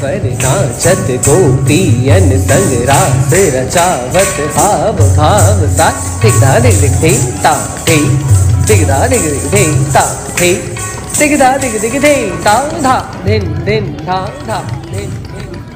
पर नाचत गोपियन संग रास रचावत हाव भाव सा दिगदा दिग दिग धी ता धी दिगदा दिग दिग धी ता धी दिगदा दिग दिग धी ता धा धिन धिन धा धा धिन धिन